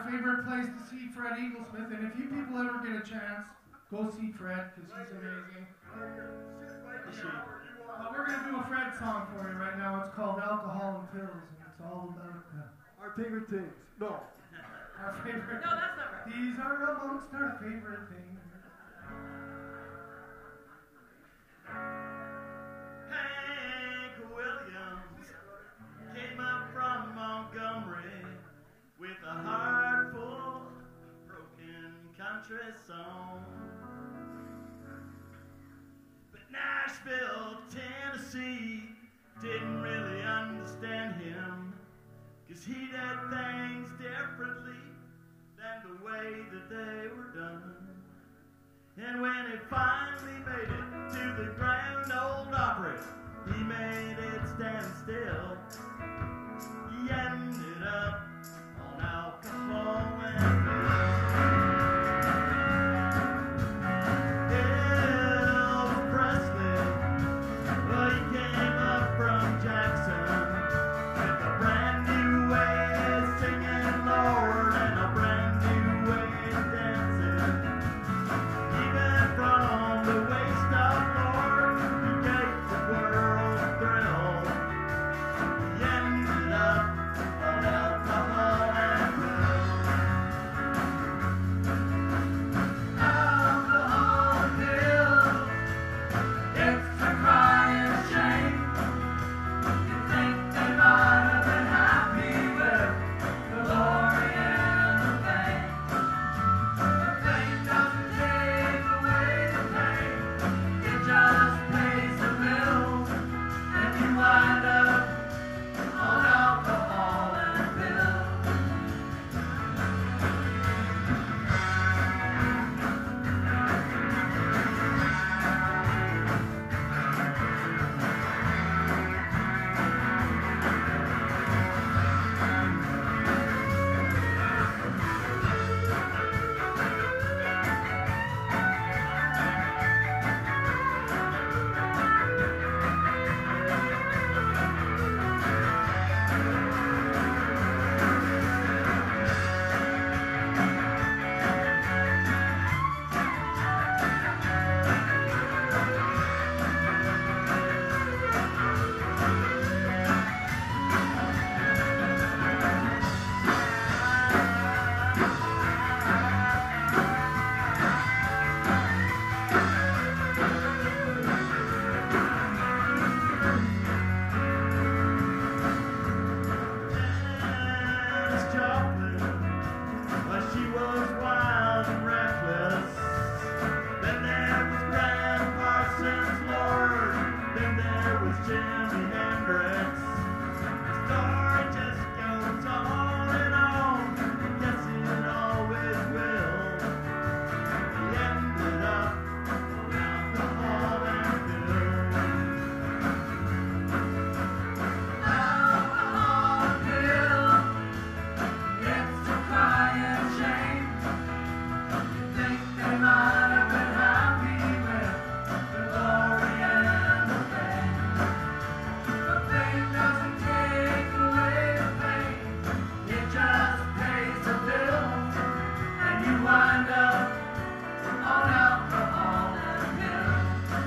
favorite place to see Fred Eaglesmith, and if you people ever get a chance, go see Fred, because he's amazing. We're going to do a Fred song for you right now. It's called Alcohol and Pills, and it's all about our favorite things. No. Our favorite. No, that's not right. These are amongst our favorite things. Hank Williams came up from Montgomery with a heart full of broken country songs. But Nashville, Tennessee didn't really understand him, 'cause he did things differently than the way that they were done. And when he finally made it to the Grand Ole Opry, he made it stand still. He ended up on alcohol and Elvis Presley, well, he came up from Jackson with a brand new way of singing Lord and a brand new way of dancing. Even from the waist up, Lord, he gave the world a thrill. He ended up on alcohol and pills. Alcohol and pills, it's a crying shame. You think they might have been happy with the glory and the fame. The fame doesn't take away the pain, it just pays the bills, and you wind up on alcohol and pills. Janis Joplin, well, she was wild and reckless. Then there was Graham Parsons, Lord. Then there was Jimi Hendrix. The story just goes on and on. Yes, it always will. He ended up on alcohol and pills. Alcohol and pills, it's a crying shame. You think they might have been happy with the glory and the fame. The fame doesn't take away the pain, it just pays the bills, and you wind up on alcohol and pills.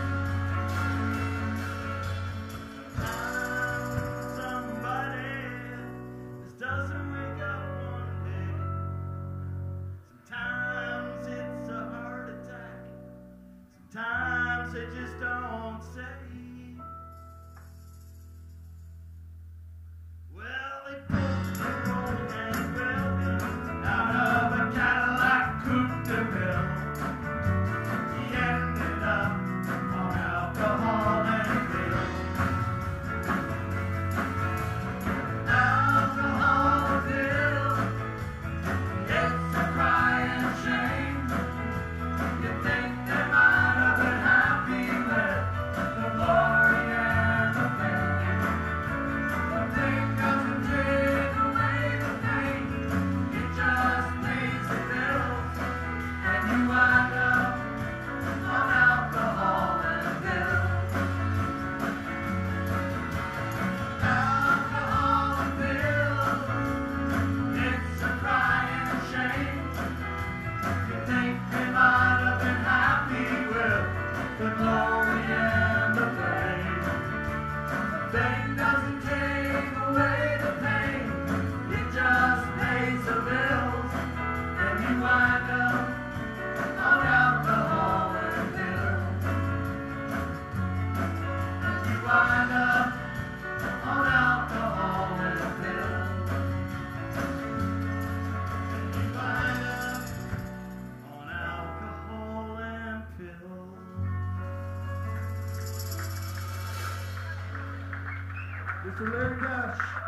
Somebody just doesn't wake up one day. Sometimes it's a heart attack. Sometimes they just don't say. Well, they pulled the roll and Williams out of a Cadillac Coupe de Ville. He ended up on alcohol and pills. Alcohol and pills, it's a crying shame. You think they might have been happy with the betting doesn't take away the pain, it just pays the bills, and you wind up on alcohol and pills. And you wind up on alcohol and pills. And you wind up on alcohol and pills. Mr. Larry Dash.